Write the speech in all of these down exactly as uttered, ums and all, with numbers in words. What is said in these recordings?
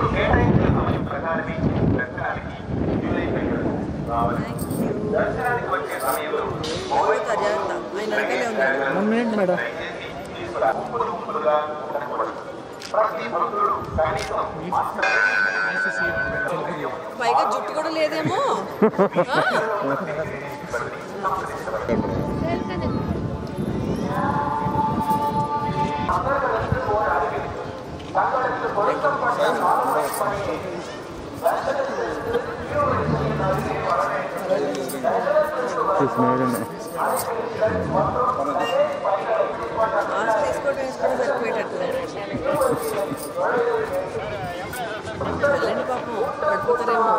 మీకు కేటాయించిన సమయం ప్రకారమే దర్శనానికి జూలై రావాలి. దర్శనానికి వచ్చే సమయంలో ప్రతి భక్తుడు కనీసం పైగా జుట్టు కూడా లేదేమో. తీసుకోవడం వేసుకోవడం సరిపోయేటట్లేదు. వెళ్ళండి పాపం పడిపోతారేమో.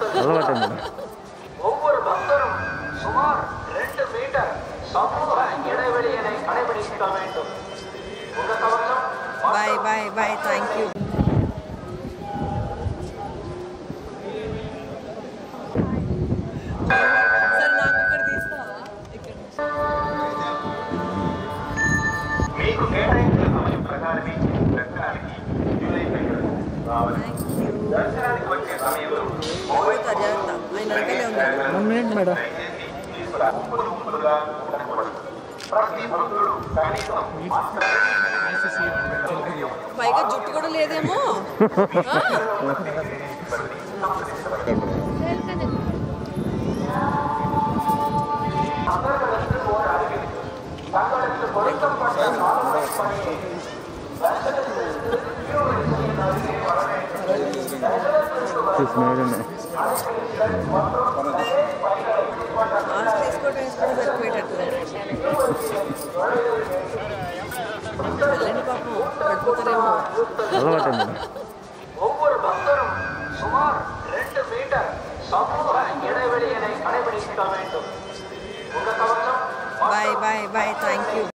ஒவ்வொரு பக்தரும் சுமார் ரெண்டு மீட்டர் சமூக இடைவெளியினை கடைபிடிக்க வேண்டும். உங்க கவசம். Bye bye bye thank you. మీకు కేటాయించిన సమయం ప్రకారమే దర్శనానికి జూలై రావాలి. దర్శనానికి వచ్చే సమయంలో ప్రతి భక్తుడు కనీసం పైగా జుట్టు కూడా లేదేమో. తీసుకోవడం వేసుకోవడం సరిపోయేటట్లేదు. వెళ్ళండి పాపం పడిపోతారేమో. ஒவ்வொரு பக்தரும் சுமார் ரெண்டு மீட்டர் சமூக இடைவெளியினை கடைபிடிக்க வேண்டும். உங்க கவசம். Bye bye bye thank you.